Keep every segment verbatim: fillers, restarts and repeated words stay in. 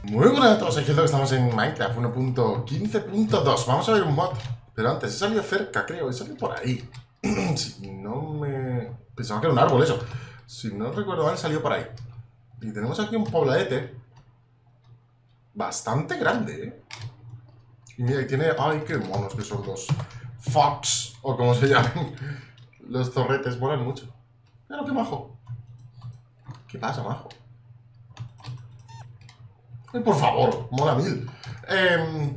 Muy buenas a todos, aquí que estamos en Minecraft uno punto quince punto dos. Vamos a ver un mod. Pero antes, he salido cerca, creo, he salido por ahí. Si no me... Pensaba que era un árbol eso. Si no recuerdo mal, salió por ahí. Y tenemos aquí un pobladete bastante grande, ¿eh? Y mira, y tiene... ¡Ay, qué monos que son los fox! O como se llaman. Los zorretes, molan mucho. Pero qué majo. ¿Qué pasa, majo? Ay, por favor, mola mil. Eh,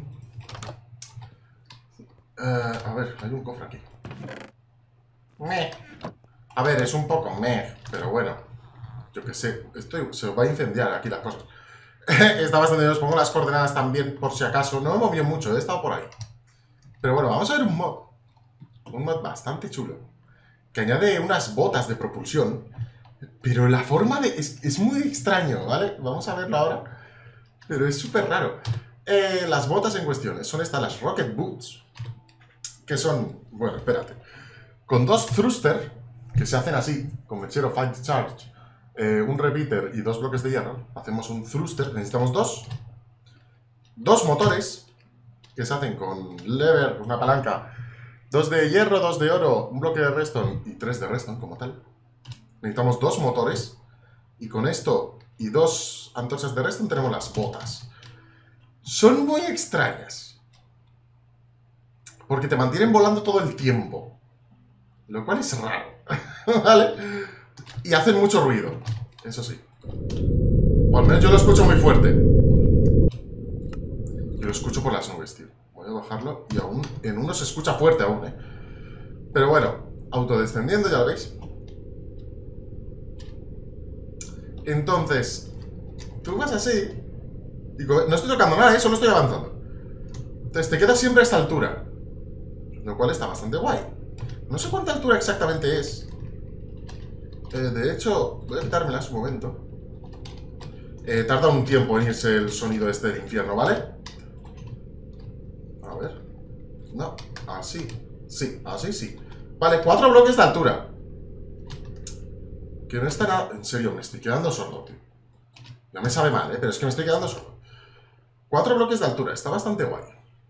eh, a ver, hay un cofre aquí. Meh. A ver, es un poco meh, pero bueno. Yo qué sé, esto se va a incendiar aquí las cosas. Está bastante bien, os pongo las coordenadas también por si acaso. No me he movido mucho, he estado por ahí. Pero bueno, vamos a ver un mod. Un mod bastante chulo. Que añade unas botas de propulsión. Pero la forma de... Es, es muy extraño, ¿vale? Vamos a verlo ahora. Pero es súper raro. Eh, las botas en cuestión son estas, las Rocket Boots. Que son... Bueno, espérate. Con dos thruster, que se hacen así, con mechero Fight Charge, eh, un repeater y dos bloques de hierro. Hacemos un thruster, necesitamos dos. Dos motores, que se hacen con lever, una palanca. Dos de hierro, dos de oro, un bloque de redstone y tres de redstone como tal. Necesitamos dos motores. Y con esto y dos antorchas de redstone tenemos las botas. Son muy extrañas. Porque te mantienen volando todo el tiempo. Lo cual es raro. ¿Vale? Y hacen mucho ruido. Eso sí. O al menos yo lo escucho muy fuerte. Yo lo escucho por las nubes, tío. Voy a bajarlo y aún en uno se escucha fuerte aún, ¿eh? Pero bueno, autodescendiendo, ya lo veis. Entonces, tú vas así y no estoy tocando nada, ¿eh? Solo estoy avanzando. Entonces te quedas siempre a esta altura, lo cual está bastante guay. No sé cuánta altura exactamente es. eh, De hecho, voy a quitármela un momento. eh, Tarda un tiempo en irse el sonido este del infierno, ¿vale? A ver. No, así. Sí, así sí. Vale, cuatro bloques de altura. Que no está nada... En serio, me estoy quedando sordo, tío. Ya me sabe mal, ¿eh? Pero es que me estoy quedando sordo. Cuatro bloques de altura, está bastante guay.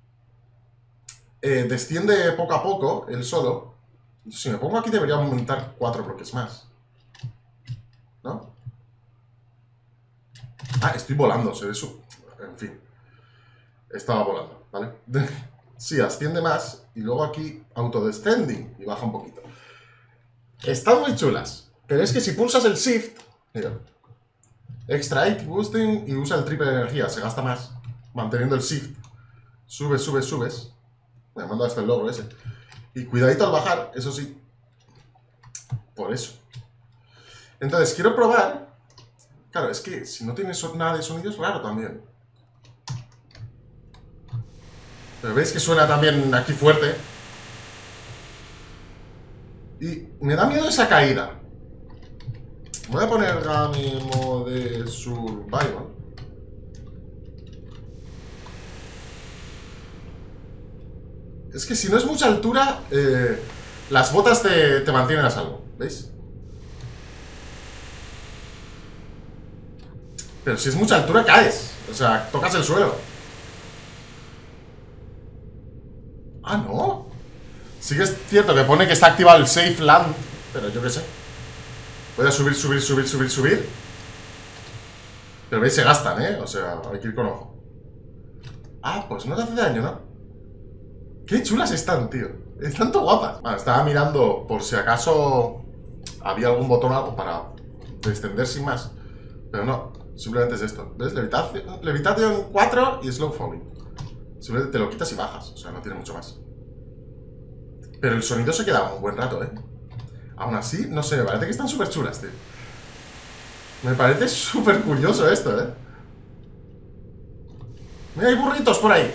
Eh, desciende poco a poco, él solo. Si me pongo aquí debería aumentar cuatro bloques más. ¿No? Ah, estoy volando, se ve su... En fin. Estaba volando, ¿vale? Sí, asciende más. Y luego aquí, autodescending. Y baja un poquito. Están muy chulas. Pero es que si pulsas el Shift... Mira. Extract, boosting y usa el triple de energía. Se gasta más. Manteniendo el Shift. Subes, subes, subes. Me mando hasta el logro ese. Y cuidadito al bajar, eso sí. Por eso. Entonces, quiero probar. Claro, es que si no tienes nada de sonido es raro también. Pero veis que suena también aquí fuerte. Y me da miedo esa caída. Voy a poner a mi modo de survival. Es que si no es mucha altura, eh, las botas te, te mantienen a salvo. ¿Veis? Pero si es mucha altura, caes. O sea, tocas el suelo. Ah, no. Sí que es cierto que pone que está activado el Safe Land. Pero yo qué sé. Voy a subir, subir, subir, subir, subir. Pero veis, se gastan, ¿eh? O sea, hay que ir con ojo. Ah, pues no te hace daño, ¿no? Qué chulas están, tío. Están tan guapas. Bueno, estaba mirando por si acaso había algún botón algo para descender sin más. Pero no, simplemente es esto. ¿Ves? Levitación, Levitación cuatro y Slow Falling. Simplemente te lo quitas y bajas. O sea, no tiene mucho más. Pero el sonido se queda un buen rato, ¿eh? Aún así, no sé, me parece que están súper chulas, tío. Me parece súper curioso esto, ¿eh? Mira, hay burritos por ahí.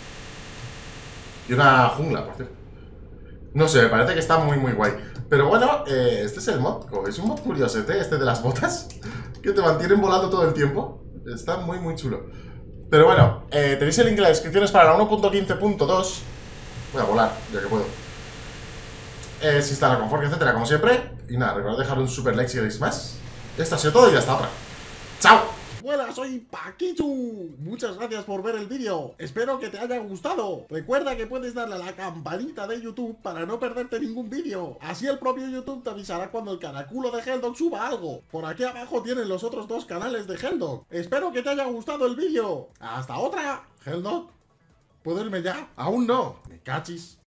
Y una jungla, por cierto. No sé, me parece que está muy, muy guay. Pero bueno, eh, este es el mod. Como veis, un mod curiosete, este de las botas. Que te mantienen volando todo el tiempo. Está muy, muy chulo. Pero bueno, eh, tenéis el link en las descripciones para la uno punto quince punto dos. Voy a volar, ya que puedo. Eh, si está la confort, etcétera, como siempre. Y nada, recordad dejar un super like si queréis más. Esto ha sido todo y hasta otra. ¡Chao! Hola, soy Paquichu. Muchas gracias por ver el vídeo. Espero que te haya gustado. Recuerda que puedes darle a la campanita de YouTube para no perderte ningún vídeo. Así el propio YouTube te avisará cuando el caraculo de Helldog suba algo. Por aquí abajo tienen los otros dos canales de Helldog. Espero que te haya gustado el vídeo. ¡Hasta otra! Helldog, ¿puedo irme ya? Aún no. Me cachis.